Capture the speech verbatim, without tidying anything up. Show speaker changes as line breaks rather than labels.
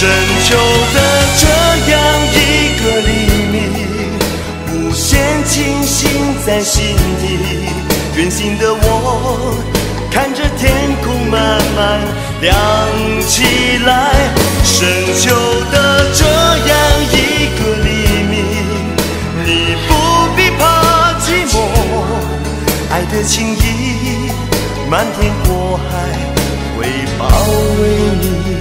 深秋的这样一个黎明，无限清醒在心底。远行的我，看着天空慢慢亮起来。深秋的这样一个黎明，你不必怕寂寞，爱的情意，漫天过海会包围你。